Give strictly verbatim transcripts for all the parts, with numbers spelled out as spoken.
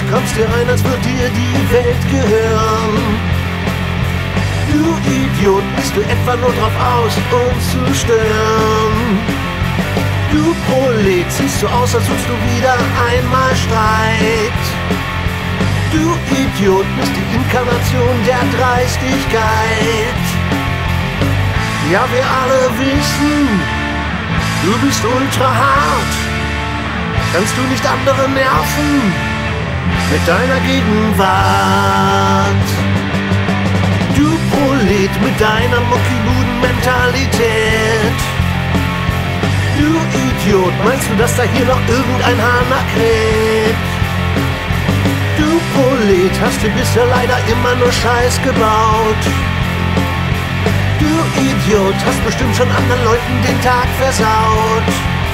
kommst dir ein, als würde dir die Welt gehören. Du Idiot, bist du etwa nur drauf aus, uns zu stören? Du Prolet, siehst du aus, als suchst du wieder einmal Streit. Du Idiot, bist die Inkarnation der Dreistigkeit. Ja, wir alle wissen, du bist ultra hart. Kannst du nicht andere nerven mit deiner Gegenwart? Du Prolet mit deiner Muckibuden-Mentalität. Du Idiot, meinst du, dass da hier noch irgendein Hahn nachkräht? Du Prolet, hast dir bisher leider immer nur Scheiß gebaut. Du Idiot, hast bestimmt schon anderen Leuten den Tag versaut.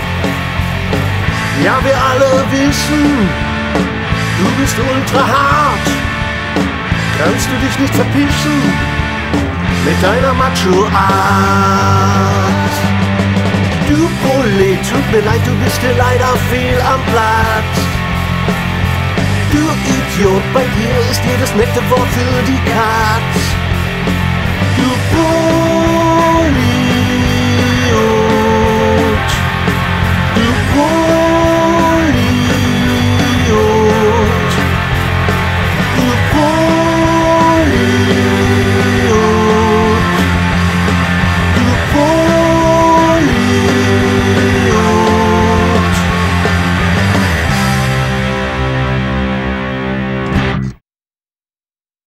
Ja, wir alle wissen, du bist ultra hart. Kannst du dich nicht verpissen mit deiner Macho-Art? Du Prolet, tut mir leid, du bist hier leider fehl am Platz. Du Idiot, bei dir ist jedes nette Wort für die Katz. Du Prolet.